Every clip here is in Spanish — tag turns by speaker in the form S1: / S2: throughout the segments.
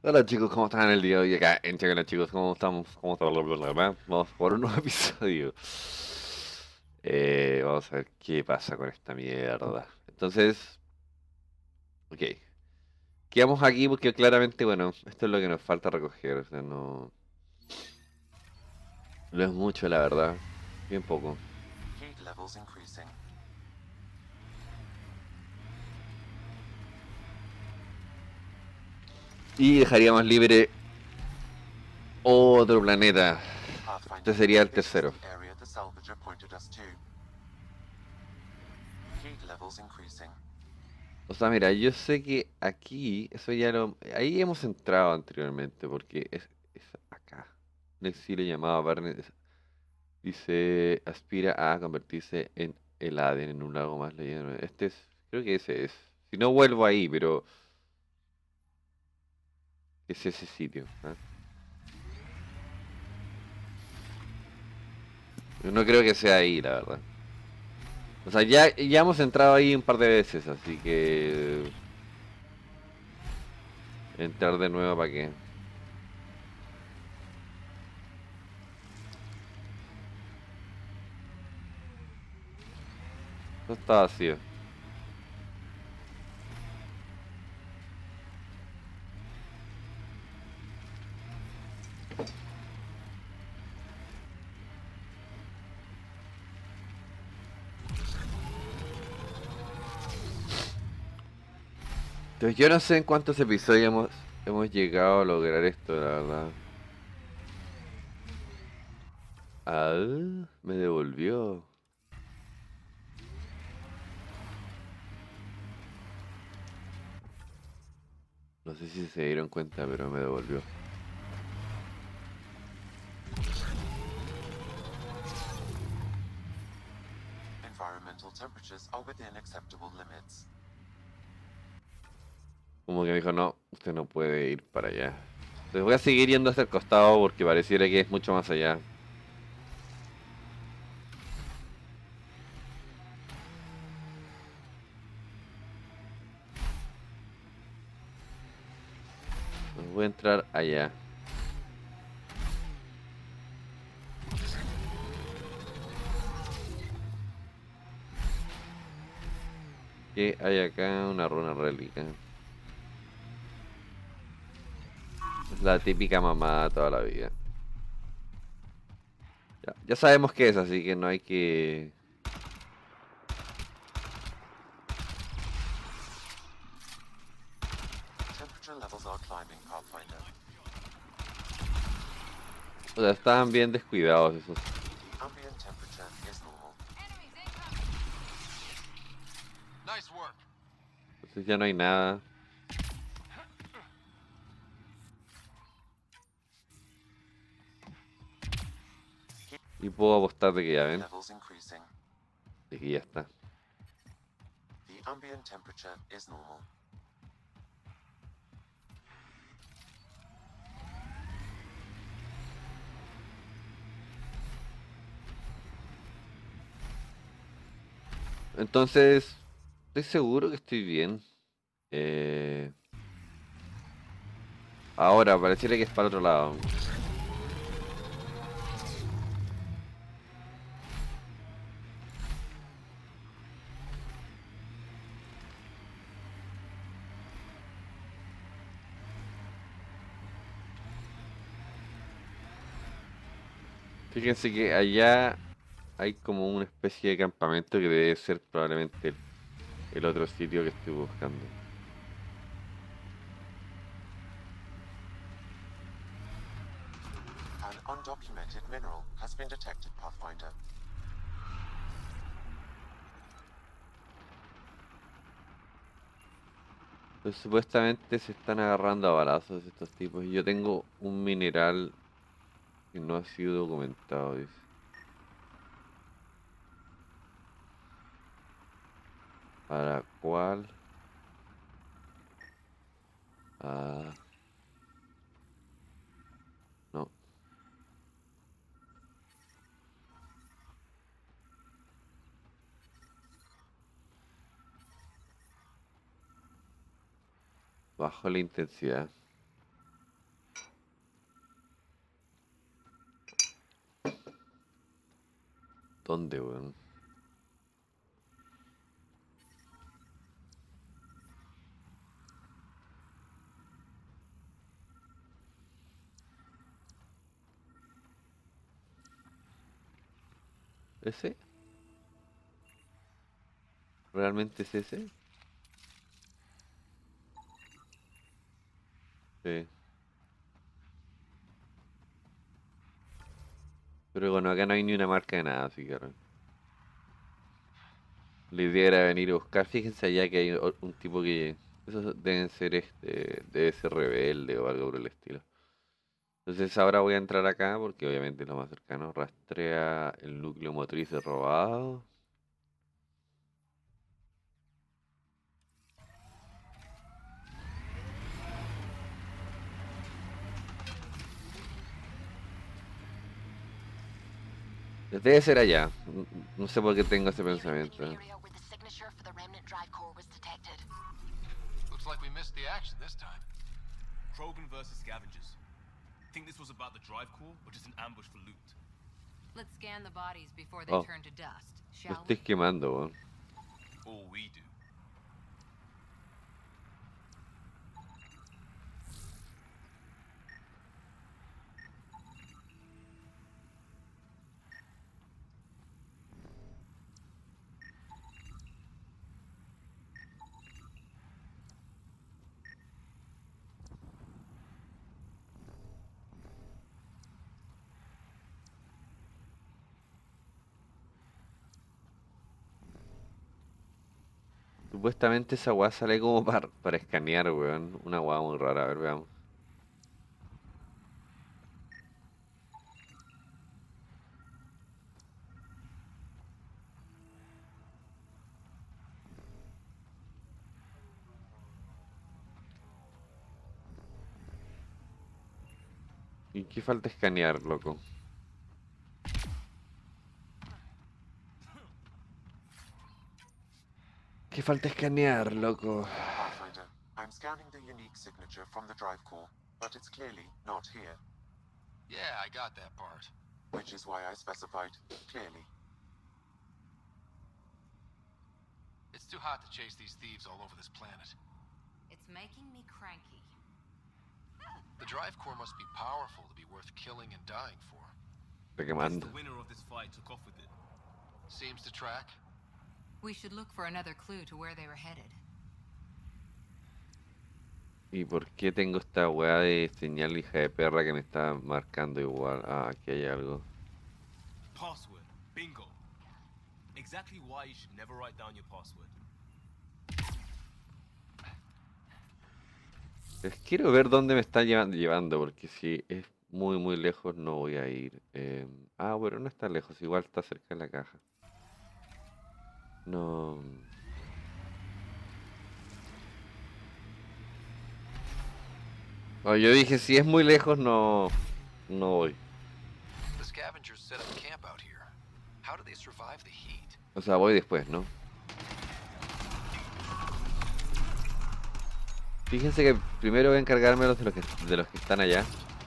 S1: Hola chicos, ¿cómo están el día de hoy? Acá en Hola chicos, ¿cómo estamos? ¿Cómo estamos? Vamos por un nuevo episodio. Vamos a ver qué pasa con esta mierda. Entonces, ok. Quedamos aquí porque claramente, bueno, esto es lo que nos falta recoger. O sea, no es mucho, la verdad. Bien poco.
S2: Heat levels increasing.
S1: Y dejaríamos libre otro planeta. Este
S2: Pathfinder,
S1: sería el
S2: this is
S1: tercero.
S2: the area the salvager pointed us to. Heat levels increasing.
S1: O sea, mira, yo sé que aquí, eso ya lo... Ahí hemos entrado anteriormente, porque es acá. Un exilio llamado Barnet dice, aspira a convertirse en el Aden, en un lago más leyendo. Este es, creo que ese es. Si no vuelvo ahí, pero es ese sitio. ¿Ah? Yo no creo que sea ahí, la verdad. O sea, ya hemos entrado ahí un par de veces, así que entrar de nuevo para qué. No está vacío. Entonces yo no sé en cuántos episodios hemos llegado a lograr esto, la verdad. Ah, me devolvió. No sé si se dieron cuenta, pero me devolvió.
S2: Environmental temperatures are within acceptable limits.
S1: Como que me dijo, no, usted no puede ir para allá. Entonces voy a seguir yendo hacia el costado porque pareciera que es mucho más allá. Entonces voy a entrar allá. ¿Qué hay acá? Una runa réplica. Es la típica mamá toda la vida. Ya sabemos qué es, así que no hay que...
S2: Temperature levels are climbing, Pathfinder.
S1: O sea, estaban bien descuidados esos.
S2: The ambient temperature is normal.
S3: Nice work.
S1: Entonces ya no hay nada. Y puedo apostar de que ya
S2: Heat
S1: ven.
S2: levels increasing.
S1: De que ya está.
S2: The ambient temperature is normal.
S1: Entonces, estoy seguro que estoy bien. Eh, Ahora, pareciera que es para el otro lado. Fíjense que allá hay como una especie de campamento que debe ser probablemente el otro sitio que estoy buscando.
S2: An undocumented mineral has been detected, Pathfinder.
S1: Pues supuestamente se están agarrando a balazos estos tipos. Y yo tengo un mineral que no ha sido documentado, dice. ¿Para cuál? Ah, no. Bajo la intensidad. ¿Dónde, weón? ¿Ese? ¿Realmente es ese? Sí. Pero bueno, acá no hay ni una marca de nada, así que la idea era venir a buscar. Fíjense allá que hay un tipo que... Esos deben ser debe ser rebelde o algo por el estilo. Entonces ahora voy a entrar acá porque obviamente es lo más cercano. Rastrea el núcleo motriz de robado. Debe ser allá. No sé por qué tengo ese
S4: We have entered
S1: pensamiento.
S4: the area where the signature for the remnant drive core was detected.
S3: Looks like we missed the action this time.
S5: Krogan versus scavengers. Think this was about the drive core or just an ambush for loot?
S6: Let's scan the bodies before they
S1: Oh,
S6: turn to dust,
S1: me
S6: shall
S1: estoy
S6: we?
S1: quemando, weón.
S5: Or we do.
S1: Supuestamente esa weá sale como para escanear, weón. Una weá muy rara, a ver, veamos. ¿Y qué falta escanear, loco? ¿Qué falta escanear, loco?
S2: Pathfinder, I'm scanning the unique signature from the drive core, but it's clearly not here,
S3: Yeah, I got that part.
S2: which is why I specified clearly.
S3: It's too hot to chase these thieves all over this planet.
S6: It's making me cranky.
S3: The drive core must be powerful to be worth killing and dying for.
S1: Está
S5: Guess
S1: quemando.
S5: the winner of this fight took off with it.
S3: Seems to track.
S6: We should look for another clue to where they were headed.
S1: ¿Y por qué tengo esta weá de señal hija de perra que me está marcando igual? Ah, aquí hay algo.
S5: Password. Bingo. Exactly why you should never write down your password.
S1: Pues quiero ver dónde me está llevando, porque si es muy muy lejos no voy a ir. Bueno, no está lejos, igual está cerca de la caja. No. Oh, yo dije, si es muy lejos no voy.
S3: The scavengers set up camp out here. How do they survive the heat?
S1: O sea, voy después, ¿no? Fíjense que primero voy a encargarme de los que están allá.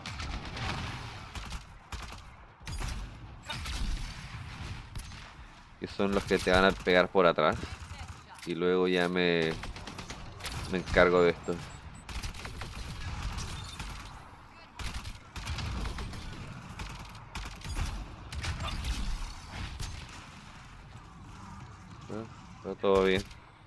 S1: Que son los que te van a pegar por atrás. Y luego ya me encargo de esto. Está todo bien.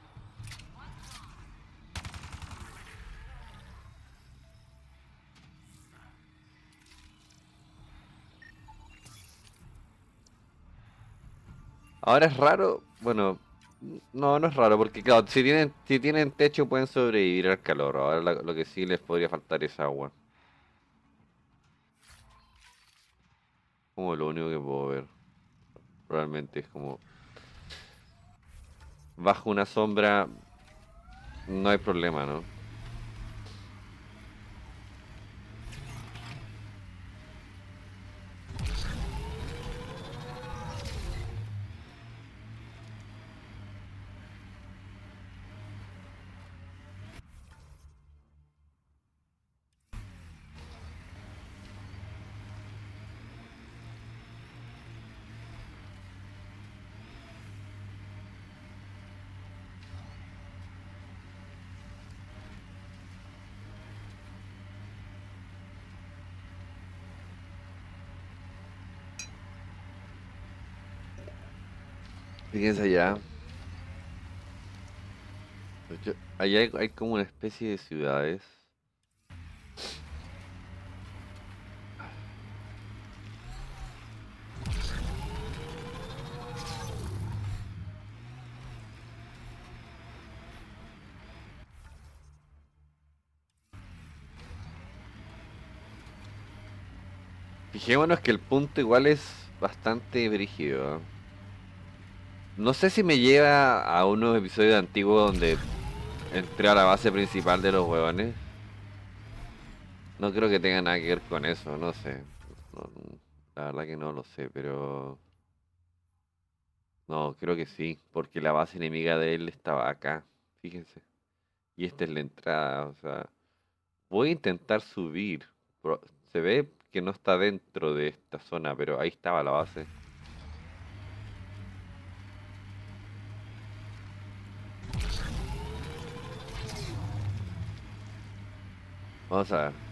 S1: Ahora es raro, bueno, no es raro porque claro, si tienen techo pueden sobrevivir al calor. Ahora lo que sí les podría faltar es agua. Como lo único que puedo ver. Realmente es como bajo una sombra no hay problema, ¿no? Fíjense allá. Allá hay como una especie de ciudades. Fijémonos que el punto igual es bastante brígido. No sé si me lleva a unos episodios antiguos donde entré a la base principal de los huevones. No creo que tenga nada que ver con eso, no sé. La verdad que no lo sé, pero... No, creo que sí, porque la base enemiga de él estaba acá, fíjense. Y esta es la entrada, o sea... Voy a intentar subir. Se ve que no está dentro de esta zona, pero ahí estaba la base. Vamos a ver.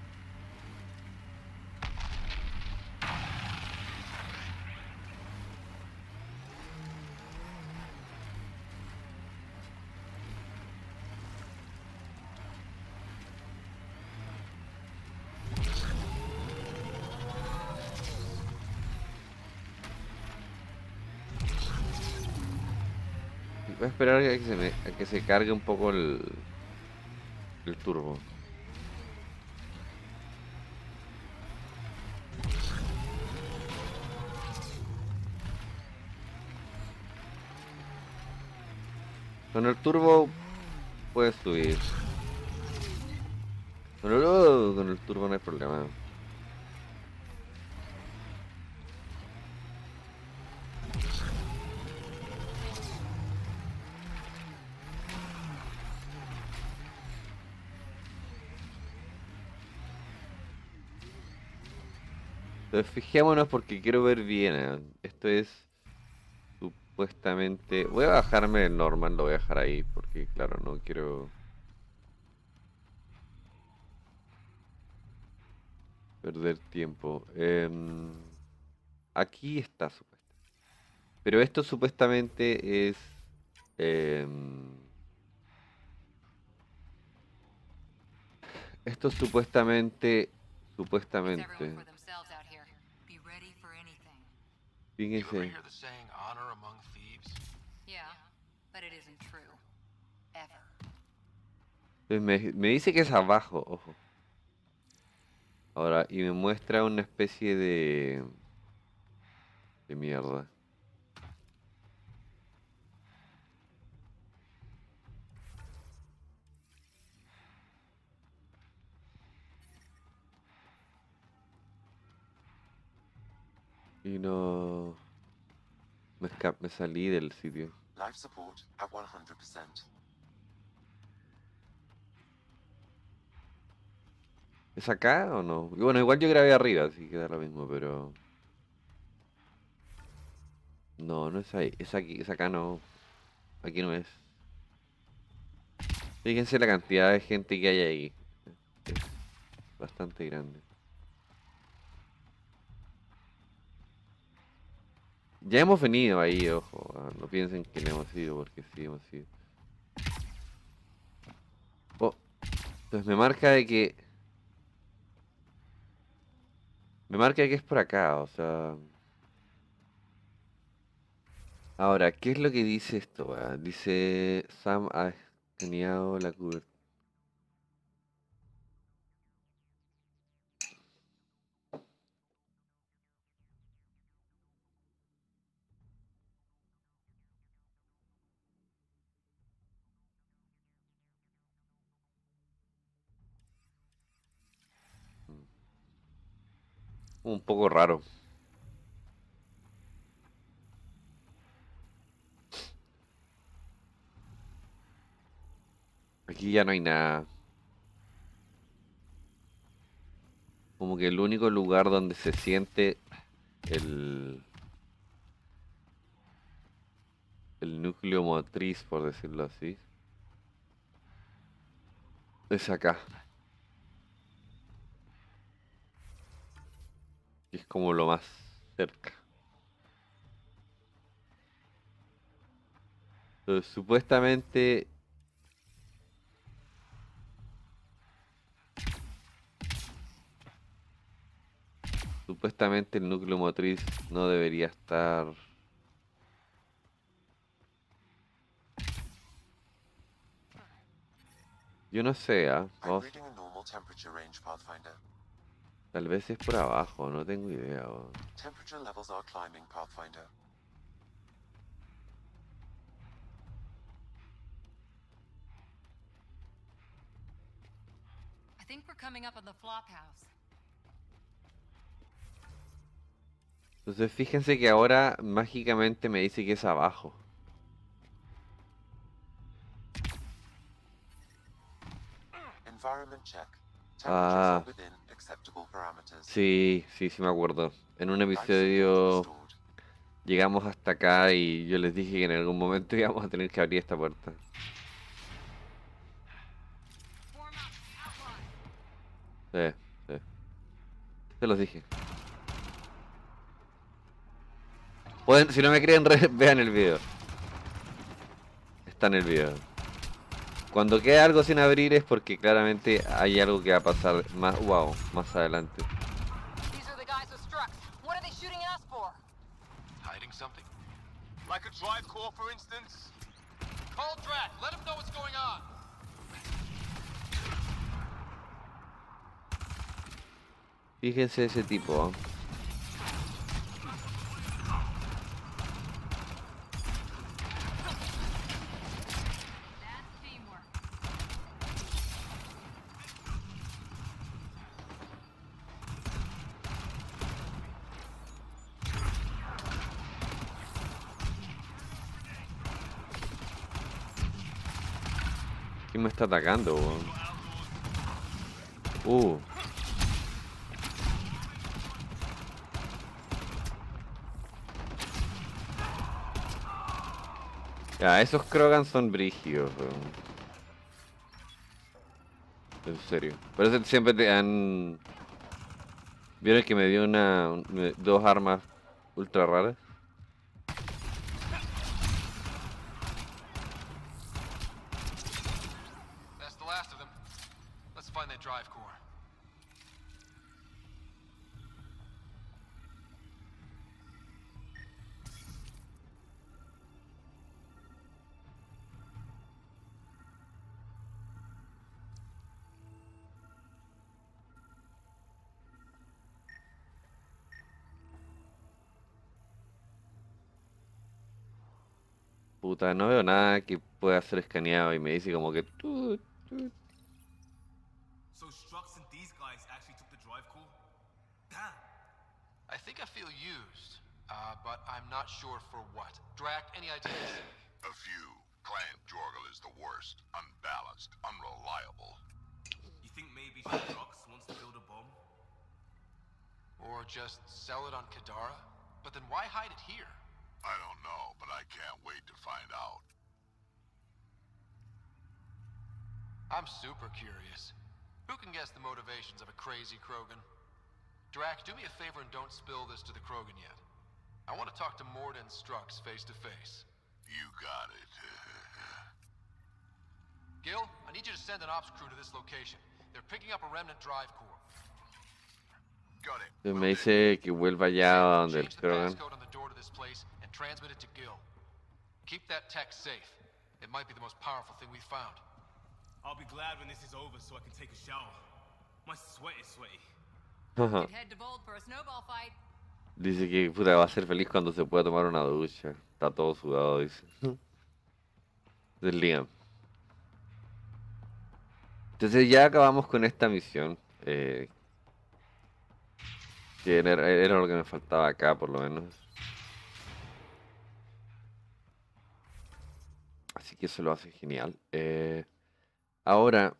S1: Voy a esperar a que a que se cargue un poco el turbo. Con el turbo puedes subir. Con el turbo no hay problema. Entonces fijémonos porque quiero ver bien. Esto es supuestamente... Voy a bajarme el normal, lo voy a dejar ahí porque claro, no quiero perder tiempo. Aquí está supuestamente. Pero esto supuestamente es... em, esto supuestamente...
S6: It's everyone
S1: Supuestamente...
S6: for themselves out here. Be ready for anything.
S3: You ever
S1: Fíjense.
S3: hear the saying honor among thieves?
S6: Yeah, but it isn't true. Ever.
S1: Me dice que es abajo, ojo. Ahora, y me muestra una especie de mierda. Y no... me salí del sitio.
S2: Life support at 100%.
S1: ¿Es acá o no? Y bueno, igual yo grabé arriba, así que da lo mismo, pero... No, no es ahí. Es aquí, es acá no. Aquí no es. Fíjense la cantidad de gente que hay ahí. Es bastante grande. Ya hemos venido ahí, ojo. No piensen que no hemos ido, porque sí hemos ido. Oh, entonces me marca de que... Me marca que es por acá, o sea... Ahora, ¿qué es lo que dice esto, weón? Dice... Sam ha escaneado la cobertura. Un poco raro. Aquí ya no hay nada. Como que el único lugar donde se siente el, el núcleo motriz, por decirlo así, es acá. Que es como lo más cerca. Supuestamente... Supuestamente el núcleo motriz no debería estar... Yo no sé,
S2: I'm
S1: vamos,
S2: reading a normal temperature range, Pathfinder.
S1: tal vez es por abajo, no tengo idea.
S2: Temperature levels are climbing, Pathfinder.
S6: I think we're coming up on the flop house.
S1: Entonces fíjense que ahora mágicamente me dice que es abajo.
S2: Environment check. Temperatures
S1: Ah,
S2: are within acceptable parameters.
S1: sí, me acuerdo. En un
S2: Life support
S1: episodio
S2: restored.
S1: llegamos hasta acá y yo les dije que en algún momento íbamos a tener que abrir esta puerta.
S6: Form up, outline.
S1: Sí. Se los dije. Pueden, si no me creen, vean el video. Está en el video. Cuando queda algo sin abrir es porque claramente hay algo que va a pasar más, más adelante.
S4: These are the guys with Strux. What are they shooting at us for?
S3: Hiding something?
S5: Like a drive core, for instance?
S3: Call Drac. Let him know what's going on.
S1: Fíjense ese tipo.
S6: That's teamwork.
S1: ¿Quién me está atacando? Ya, esos Krogan son brígidos, en serio. Por eso siempre te han... ¿Vieron que me dio dos armas ultra raras?
S3: That's the last of them. Let's find that drive core.
S1: Puta, no veo nada que pueda ser escaneado y me dice como que...
S5: So Strux and these guys actually took the drive core? Damn.
S3: I think I feel used, but I'm not sure for what. Drac, any ideas?
S7: A few. Clan Jorgal is the worst. Unbalanced, unreliable.
S5: You think maybe Strux wants to build a bomb?
S3: Or just sell it on Kadara? But then why hide it here?
S7: I don't know, but I can't wait to find out.
S3: I'm super curious. Who can guess the motivations of a crazy Krogan? Drac, do me a favor and don't spill this to the Krogan yet. I want to talk to Mord and Strux face to face.
S7: You got it.
S3: Gil, I need you to send an ops crew to this location. They're picking up a remnant drive core.
S7: Got it.
S1: Me dice que vuelva allá a donde el
S3: Change the
S1: Krogan.
S3: passcode on the door to this place and transmit it to Gil. Keep that tech safe. It might be the most powerful thing we've found.
S5: I'll be glad when this is over so I can take a shower. My sweat is sweaty.
S6: Could head to Bold for a snowball fight.
S1: Dice que puta, va a ser feliz cuando se pueda tomar una ducha. Está todo sudado, dice. Es Liam. Entonces ya acabamos con esta misión. Que era lo que me faltaba acá, por lo menos. Así que eso lo hace genial. Ahora...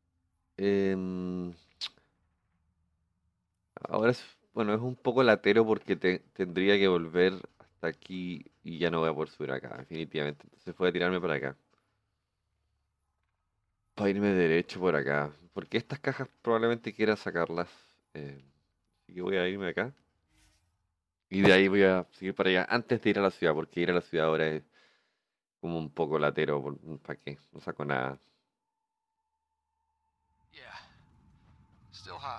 S1: ahora es... Bueno, es un poco latero porque tendría que volver hasta aquí y ya no voy a poder subir acá, definitivamente. Entonces voy a tirarme para acá. Para irme derecho por acá. Porque estas cajas probablemente quiera sacarlas. Así que voy a irme acá. Y de ahí voy a seguir para allá antes de ir a la ciudad. Porque ir a la ciudad ahora es como un poco latero, ¿para qué? No saco nada.
S3: Yeah. Still hot.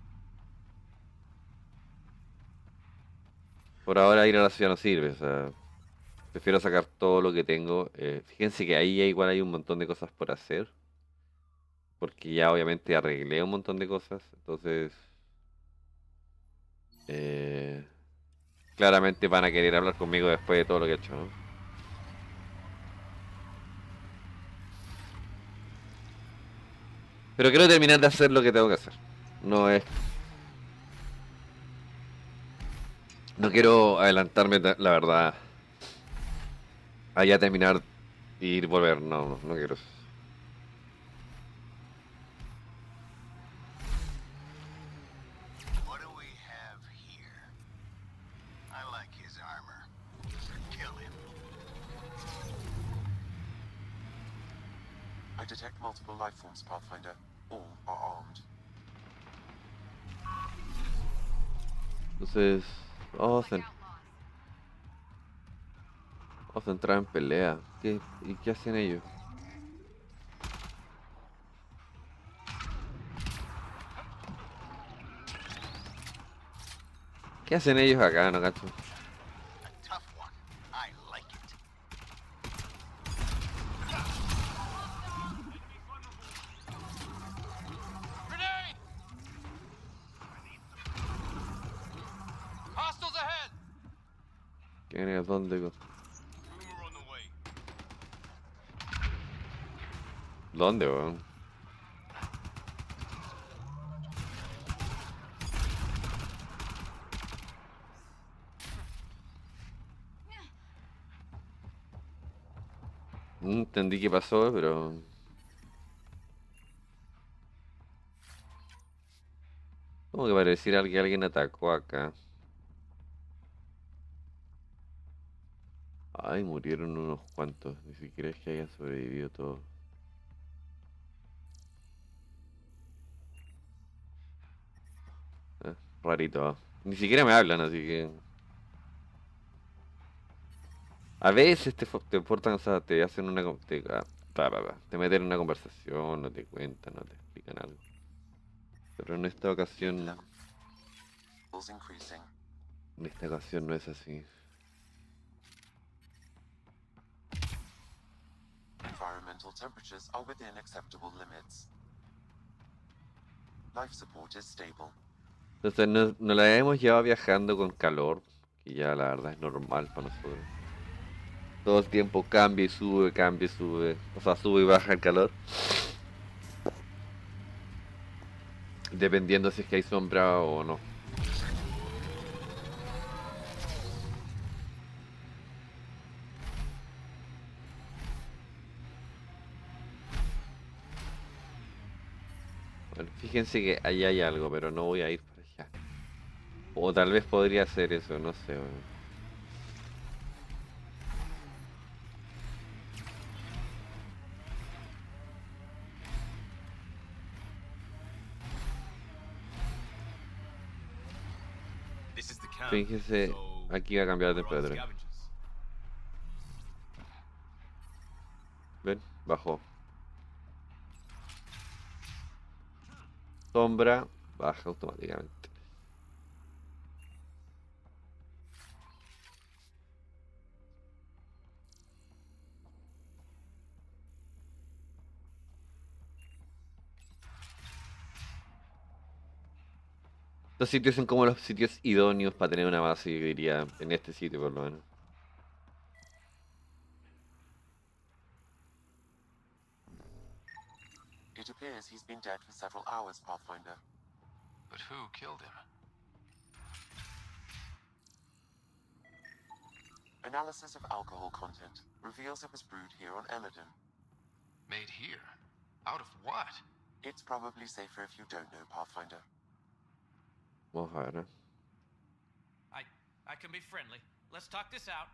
S1: Por ahora ir a la ciudad no sirve, o sea, prefiero sacar todo lo que tengo. Fíjense que ahí igual hay un montón de cosas por hacer, porque ya obviamente arreglé un montón de cosas, entonces eh, claramente van a querer hablar conmigo después de todo lo que he hecho, ¿no? Pero quiero terminar de hacer lo que tengo que hacer. No es... No quiero adelantarme, la verdad, a ya terminar y ir volver. No, no, no quiero eso.
S7: What do we have here? I like his armor. Kill him.
S2: I detect multiple life forms, Pathfinder. All are armed.
S1: Entonces, vamos a entrar en pelea. ¿Y qué hacen ellos? ¿Qué hacen ellos acá, no cacho?
S7: A tough one. I like it.
S3: Grenade! Hostiles ahead!
S1: ¿Quién es? ¿Dónde?
S5: Boomer on the way.
S1: ¿Dónde, weón? No entendí qué pasó, pero... Como que pareciera que alguien atacó acá. Ay, murieron unos cuantos. Ni siquiera es que hayan sobrevivido todos. Rarito. Ni siquiera me hablan, así que... A veces te portan, o sea, te hacen una... te meten en una conversación, no te cuentan, no te explican algo. Pero
S2: Levels increasing.
S1: en esta ocasión no es así.
S2: Environmental temperatures are within acceptable limits. Life support is stable.
S1: Entonces nos la hemos llevado viajando con calor, que ya la verdad es normal para nosotros. Todo el tiempo cambia y sube, cambia y sube. O sea, sube y baja el calor. Dependiendo si es que hay sombra o no. Bueno, fíjense que ahí hay algo, pero no voy a ir para allá. O tal vez podría hacer eso, no sé. Bueno.
S5: This is the camp.
S1: Fíjense,
S5: So,
S1: aquí va a cambiar de
S5: where are the
S1: temperatura.
S5: scavengers?
S1: ¿Ven? Bajó. Sombra, baja automáticamente. Estos sitios son como los sitios idóneos para tener una base, yo diría, en este sitio por lo menos.
S2: It appears he's been dead for several hours, Pathfinder.
S3: But who killed him?
S2: Analysis of alcohol content reveals it was brewed here on Eladon.
S3: Made here? Out of what?
S2: It's probably safer if you don't know, Pathfinder.
S1: Vamos a ver,
S8: I can be friendly. Let's talk this out.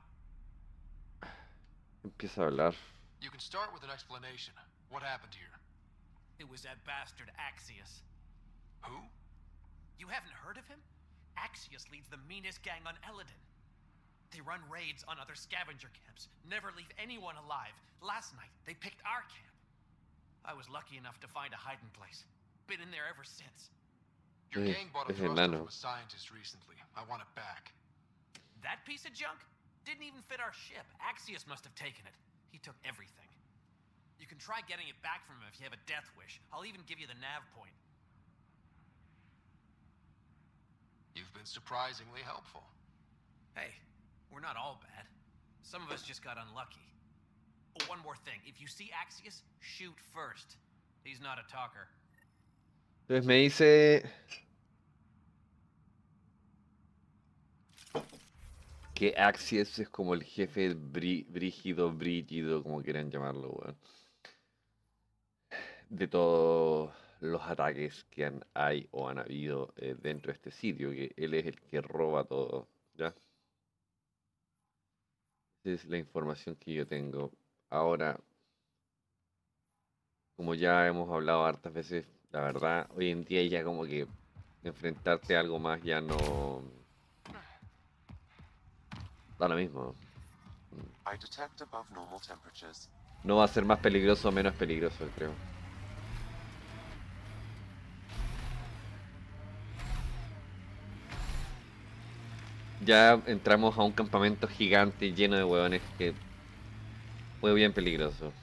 S1: Empieza a hablar.
S3: You can start with an explanation. What happened here?
S8: It was that bastard Axius.
S3: Who?
S8: You haven't heard of him? Axius leads the meanest gang on Eladon. They run raids on other scavenger camps. Never leave anyone alive. Last night, they picked our camp. I was lucky enough to find a hiding place. Been in there ever since.
S3: Your
S1: Es-
S3: gang bought a
S1: es
S3: thruster
S1: enano.
S3: from a scientist recently. I want it back.
S8: That piece of junk didn't even fit our ship. Axios must have taken it. He took everything. You can try getting it back from him if you have a death wish. I'll even give you the nav point.
S3: You've been surprisingly helpful.
S8: Hey, we're not all bad. Some of us just got unlucky. Oh, one more thing. If you see Axios, shoot first. He's not a talker.
S1: Entonces me dice que Axios es como el jefe brígido, como quieran llamarlo, weón. De todos los ataques que hay o han habido dentro de este sitio, que él es el que roba todo, ¿ya? Esa es la información que yo tengo. Ahora, como ya hemos hablado hartas veces, la verdad, hoy en día ya como que enfrentarte a algo más ya no da lo mismo.
S2: I detect above normal temperatures.
S1: No va a ser más peligroso o menos peligroso, creo. Ya entramos a un campamento gigante lleno de hueones que fue bien peligroso.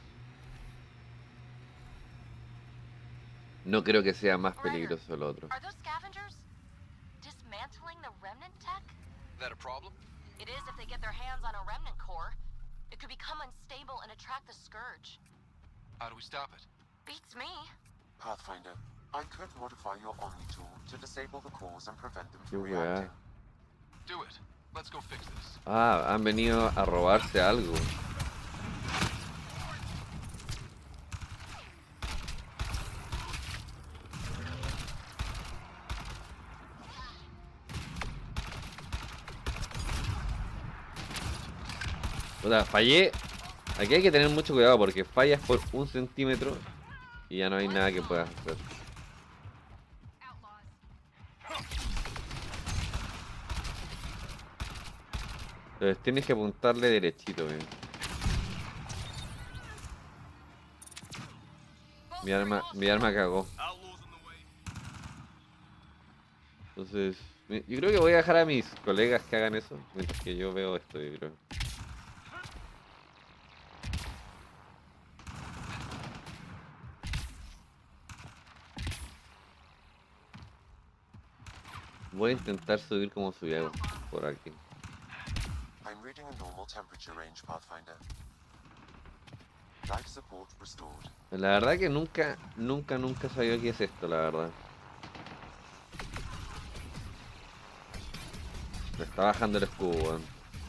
S1: No creo que sea más peligroso el otro.
S4: Are those scavengers dismantling the remnant tech?
S3: That a problem?
S4: It is if they get their hands on a remnant core. It could become unstable and attract the Scourge.
S3: How do we stop it?
S4: Beats me.
S2: Pathfinder, I could modify your Omni tool to disable the cores and prevent them
S1: Qué
S2: from
S1: weá.
S2: reacting.
S3: Do it. Let's go fix this.
S1: Ah, han venido a robarse algo. O sea, fallé. Aquí hay que tener mucho cuidado porque fallas por 1 centímetro y ya no hay nada que puedas hacer. Entonces tienes que apuntarle derechito, bien. Mi arma cagó. Entonces, yo creo que voy a dejar a mis colegas que hagan eso mientras que yo veo esto, yo creo. Voy a intentar subir como subía por aquí.
S2: I'm reading a normal temperature range, Pathfinder. Life support restored.
S1: La verdad que nunca sabía qué es esto, la verdad. Me está bajando el escudo, weón.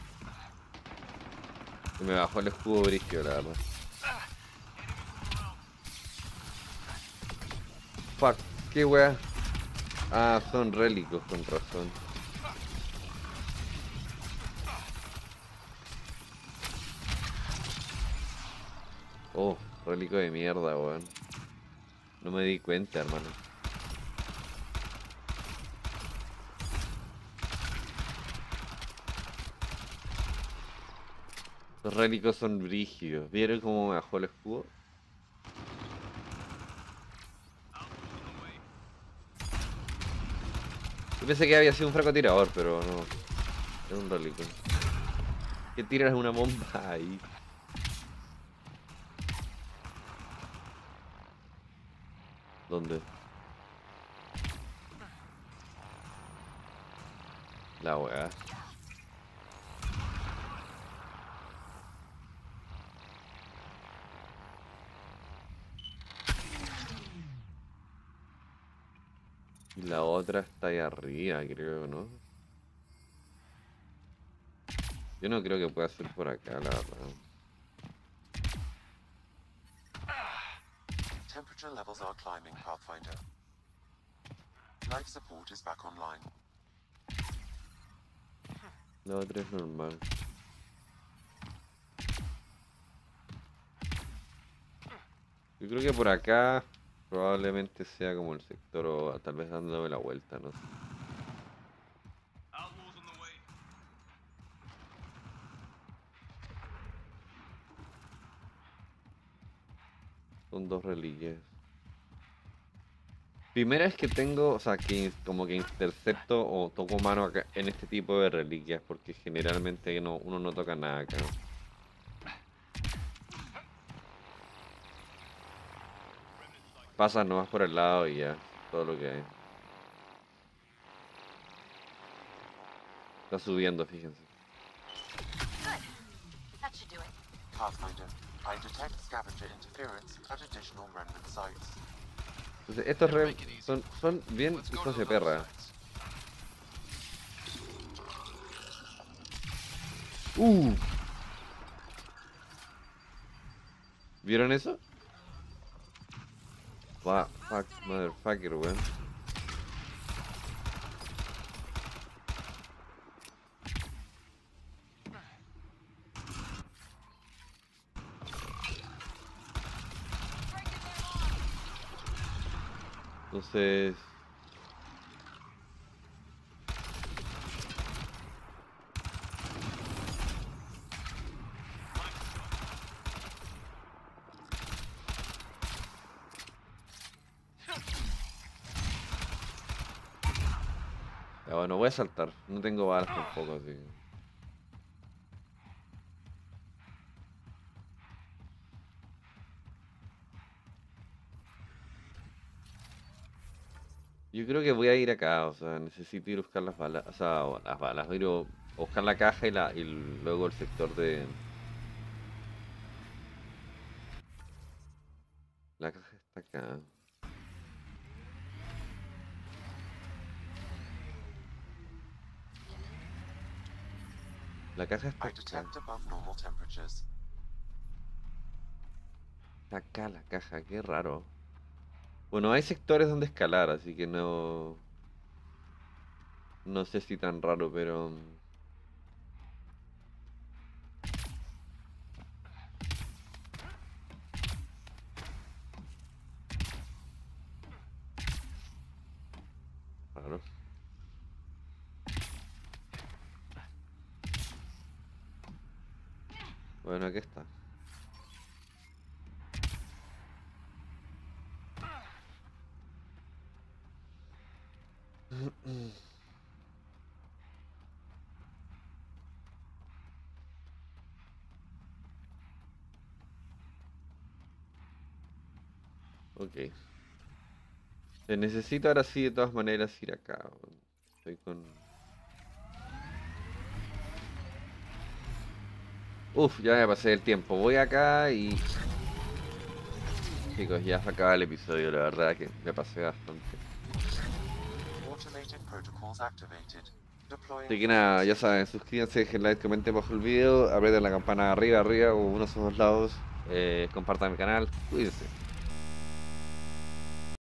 S1: Y me bajó el escudo brígido, la verdad. Fuck, qué wea. Ah, son rélicos, con razón. Oh, rélico de mierda, weón. No me di cuenta, hermano. Los rélicos son brígidos. ¿Vieron cómo me bajó el escudo? Yo pensé que había sido un francotirador, pero no. Es un rélico. ¿Qué tiras una bomba ahí? ¿Dónde? La weá. Y la otra está ahí arriba, creo, ¿no? Yo no creo que pueda ser por acá, la verdad.
S2: Temperature levels are climbing, Pathfinder. Life support is back online.
S1: La otra es normal. Yo creo que por acá probablemente sea como el sector o tal vez dándome la vuelta, no sé. reliquias. Primera vez que tengo, o sea, que como que intercepto o toco mano acá en este tipo de reliquias, porque generalmente uno no toca nada acá. Pasas nomás por el lado y ya, todo lo que hay. Está subiendo, fíjense.
S4: Good. That should do it.
S2: Pathfinder, I detect scavenger interference at additional remnant sites.
S1: Entonces, estos son bien
S3: Let's go
S1: hijos
S3: to
S1: de
S3: those
S1: perra.
S3: sites.
S1: ¿Vieron eso? Fuck, motherfucker, weón. Entonces... Ya, bueno, voy a saltar. No tengo balas tampoco, así que... Yo creo que voy a ir acá, o sea, necesito ir a buscar las balas, o sea, o las balas, voy a ir a buscar la caja y luego el sector de... La caja está acá. La caja está
S2: I
S1: acá.
S2: detect above normal temperatures.
S1: Está acá la caja, qué raro. Bueno, hay sectores donde escalar, así que no... No sé si tan raro, pero... Raro. Bueno, aquí está. Ok. Necesito ahora sí de todas maneras ir acá. Weón. Estoy con... Uf, ya me pasé el tiempo. Voy acá y... Chicos, ya se acaba el episodio, la verdad que me pasé bastante.
S2: Automated protocols activated. Deploying.
S1: Así que nada, ya saben, suscríbanse, dejen like, comenten bajo el video, aprieten la campana arriba o unos a los lados, compartan mi canal, cuídense.